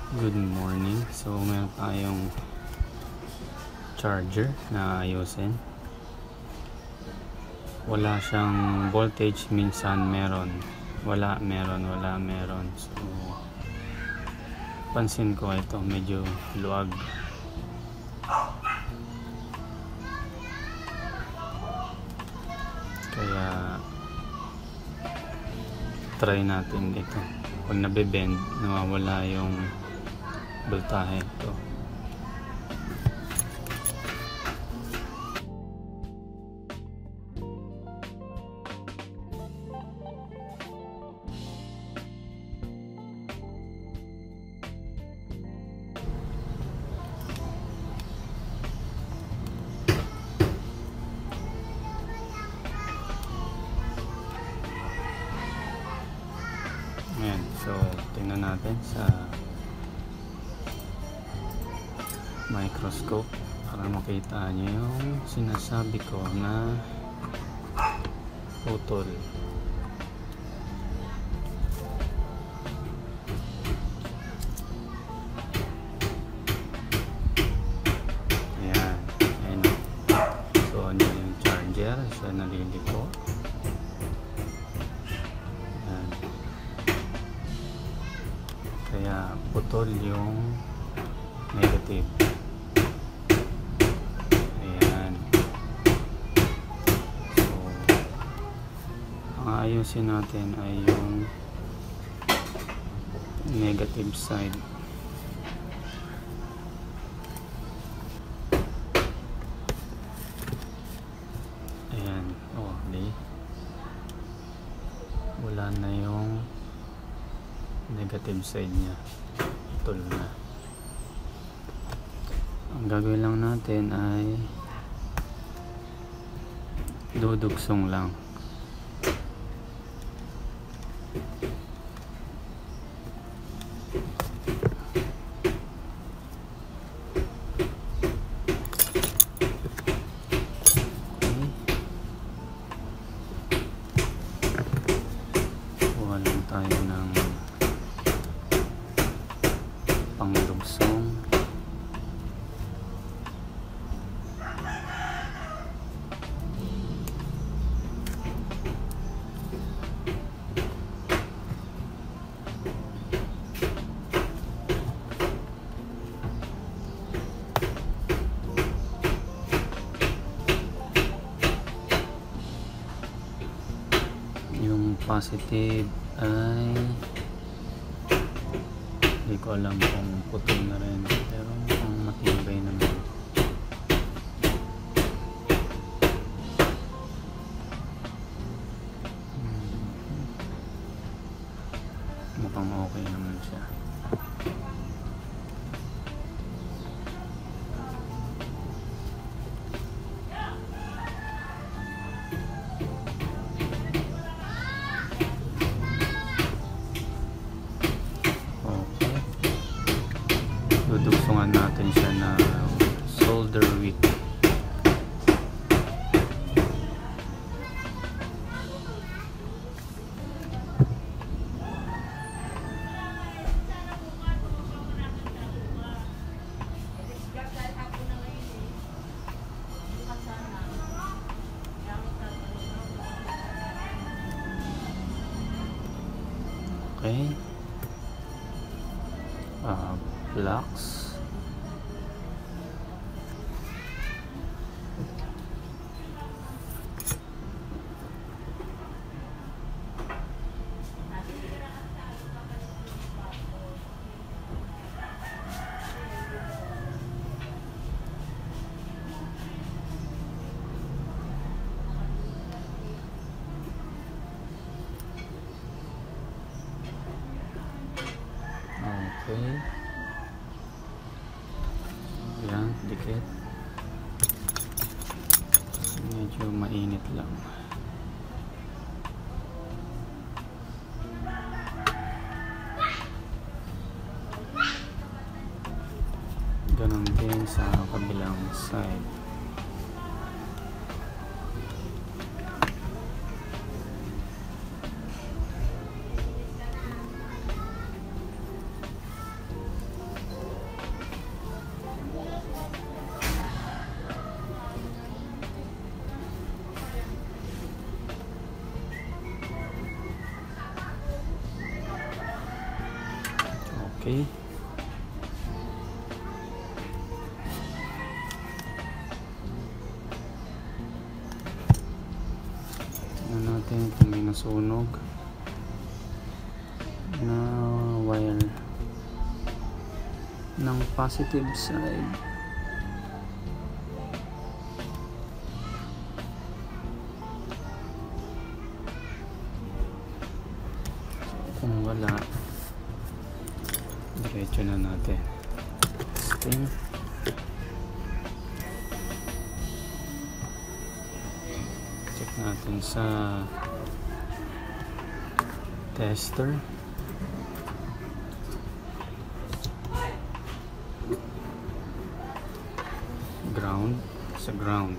Good morning. So meron tayong charger na ayusin. Wala siyang voltage, minsan meron. Wala, meron. So pansin ko ito medyo luwag. Kaya try natin ito. Pag nabebend, nawawala yung voltahe ito. Ayan, so tingnan natin sa microscope para makita nyo yung sinasabi ko na putol. Ayan, ayan. So ano yung charger, siya naliliko. Ayan. Kaya putol yung negative. Ayusin natin ay yung negative side. Ayan, di wala na yung negative side nya, putol na. Ang gagawin lang natin ay dudugsong lang. Tayo ng pangdugsong. Yung positive ay hindi ko alam kung putol na rin, pero mukhang matibay naman. Mukhang okay naman siya. Dudugsungan natin siya na solder wick. Okay. Flux. Okay. Yan, dikit. Medyo mainit lang. Ganon din sa kabilang side. Okay. Tingnan natin kung may nasunog na wire ng positive side. Kung wala, diretso na natin. Spin. Check natin sa tester. Ground. Sa ground.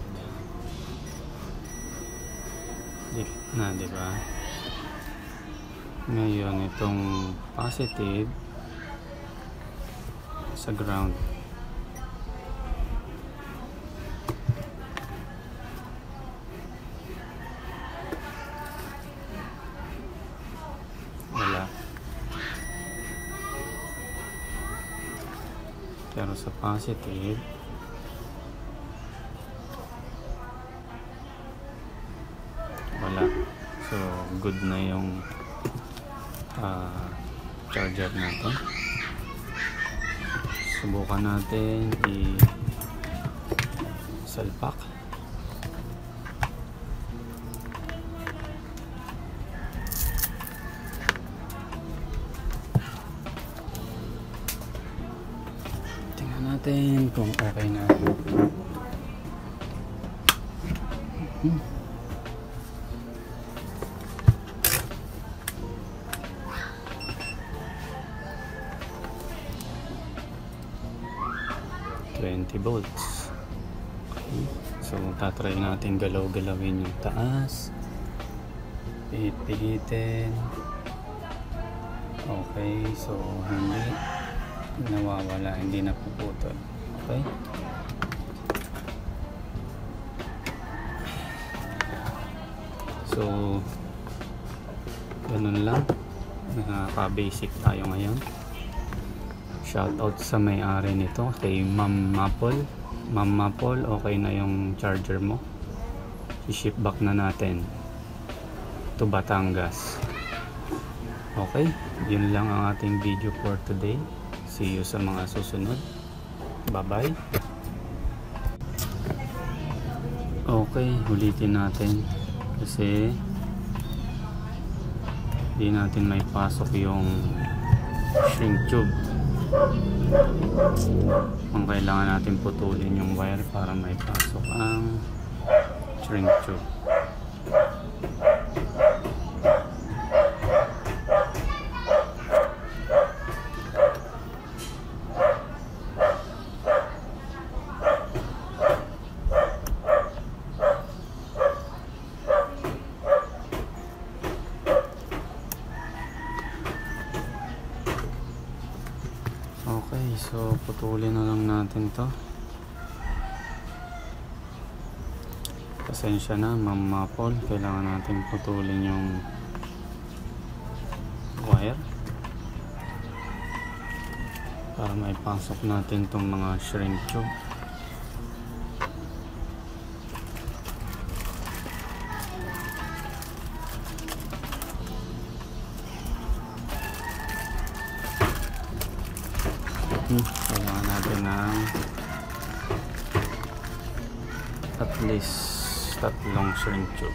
Na, diba? Ngayon, itong positive sa ground. Wala. Pero sa positive, wala. So, good na yung charger natin. Subukan natin i-salpak. Tingnan natin kung okay na. 20 volts. Okay. So tatry natin galaw-galawin yung taas, pihit-pihitin. Okay, so hindi nawawala, hindi napuputol. Okay, so ganun lang, nakaka-basic tayo ngayon. Shoutout sa may-ari nito, kay Ma'am Mapol. Ma'am Mapol, okay na yung charger mo. I-ship back na natin to Batangas. Okay, yun lang ang ating video for today. See you sa mga susunod. Bye-bye. Okay, ulitin natin kasi di natin may pasok yung shrink tube. Ang kailangan natin putulin yung wire para may pasok ang shrink tube. Okay, so putulin na lang natin to. Pasensya na, Ma'am Mapol, kailangan natin putulin yung wire para may pasok natin tong mga shrink tube. Kailangan natin ng at least 3 shrink tube.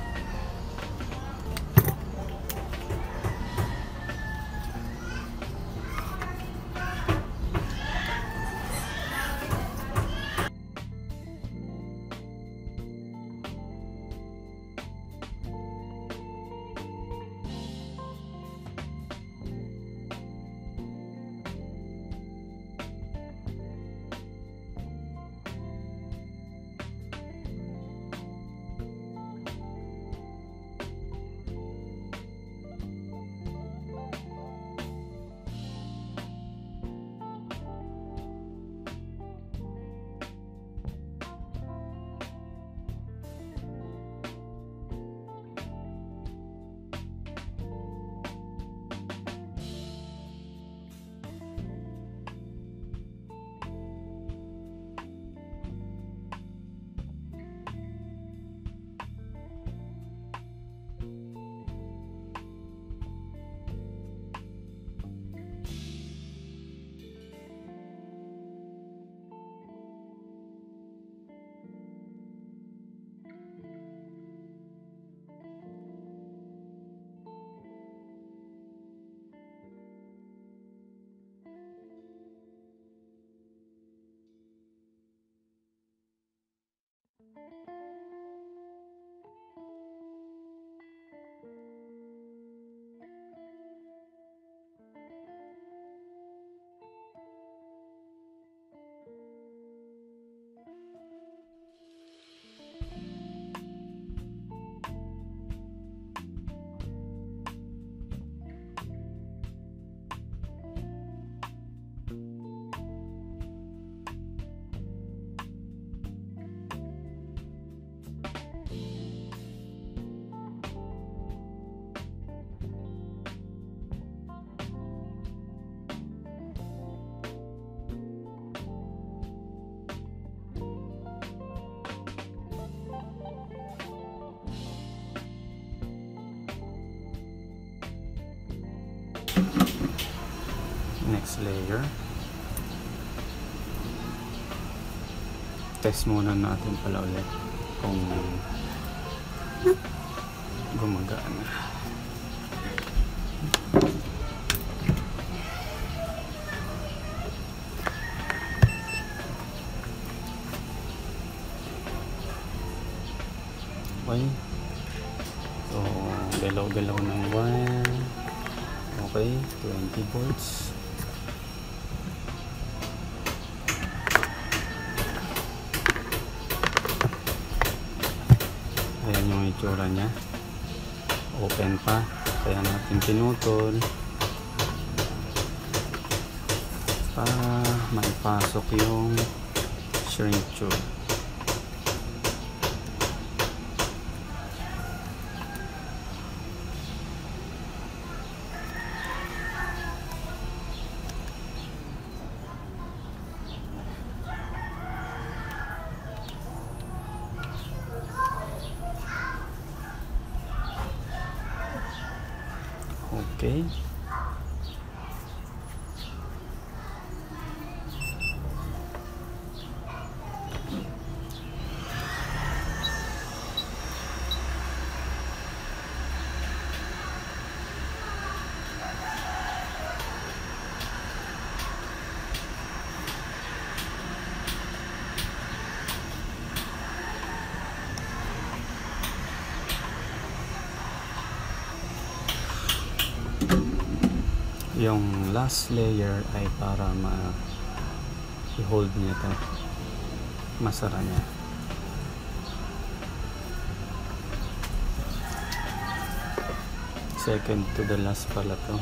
Next layer. Test muna natin pala ulit kung gumagana. Okay. So, galaw-galaw ng wire. Okay, 20 volts. Ayan yung itsura niya. Open pa. Kaya natin pinutol para maipasok yung shrink tube. Okay. Yung last layer ay para i-hold niya ito, masara niya. Second to the last pala to.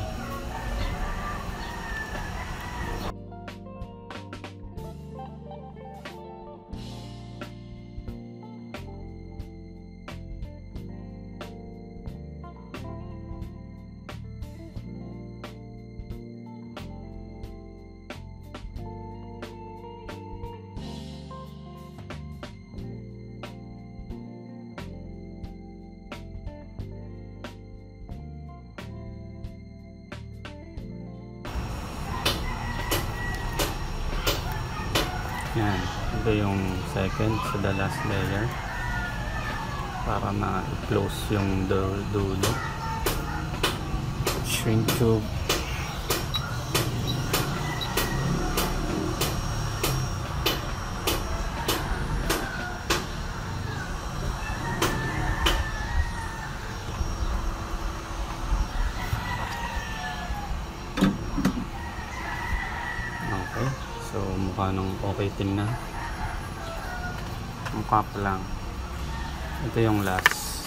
Yan, ito yung second to the last layer para ma-close yung dulo. Shrink tube. Okay, so mukha nung okay tingnan. Mukha pa lang. Ito yung last.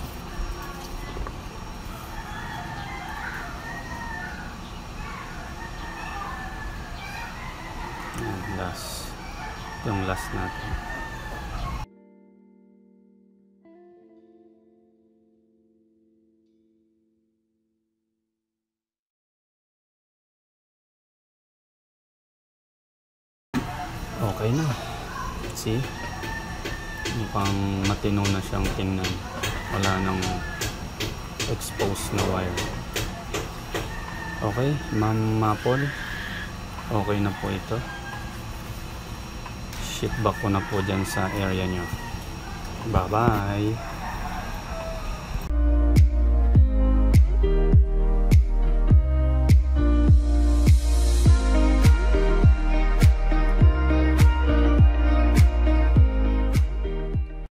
Yan, last. Ito yung last natin. Okay na. See? Mukhang matino na siyang tingnan. Wala nang exposed na wire. Okay, Ma'am Maple. Okay na po ito. Ship back ko na po dyan sa area nyo. Bye-bye!